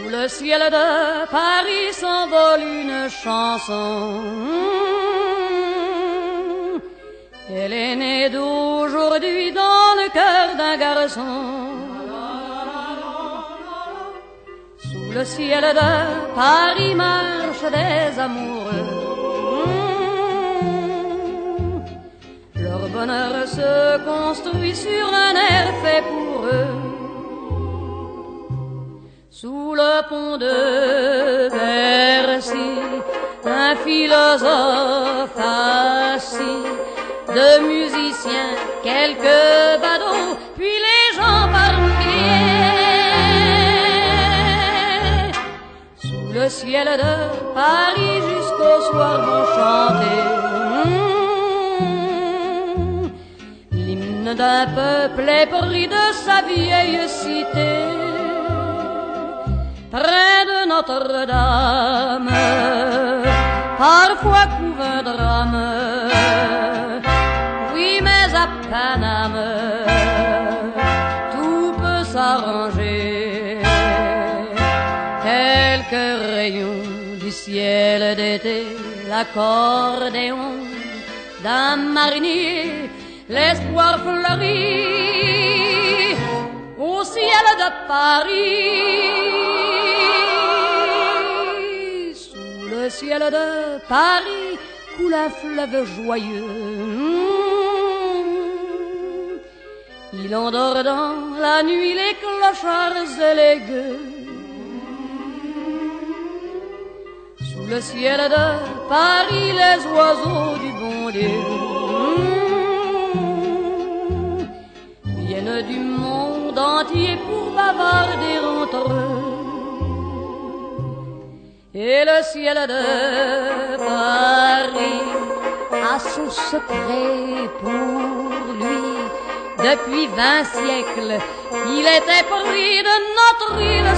Sous le ciel de Paris s'envole une chanson. Elle est née d'aujourd'hui dans le cœur d'un garçon. Sous le ciel de Paris marchent des amoureux. Leur bonheur se construit sur un air fait pour eux. Sous le pont de Bercy, un philosophe assis, de musiciens, quelques badauds, puis les gens par milliers. Sous le ciel de Paris jusqu'au soir vont chanter l'hymne d'un peuple épris de sa vieille cité. Près de Notre-Dame, parfois couve un drame. Oui, mais à Paname, tout peut s'arranger. Quelques rayons du ciel d'été, l'accordéon d'un marinier, l'espoir fleurit au ciel de Paris. Le ciel de Paris coule un fleuve joyeux. Il endort dans la nuit les clochards et les gueux. Sous le ciel de Paris les oiseaux du bon Dieu viennent du monde entier pour bavarder entre eux. Et le ciel de Paris a son secret pour lui. Depuis 20 siècles, il était pris de notre île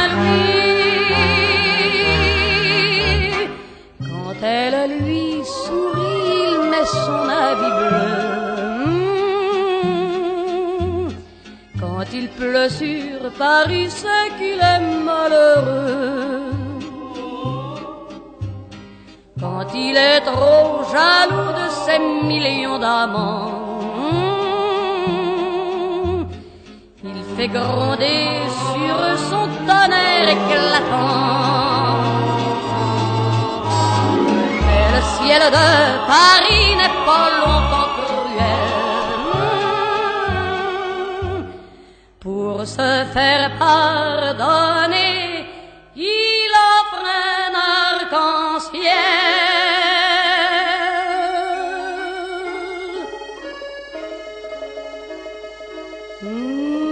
Saint-Louis. Quand elle lui sourit, il met son habit bleu. Quand il pleut sur Paris, c'est qu'il est malheureux. Quand il est trop jaloux de ses millions d'amants, il fait gronder sur son tonnerre éclatant. Mais le ciel de Paris n'est pas longtemps cruel. Pour se faire pardonner, il offre un arc-en-ciel. Mm-hmm.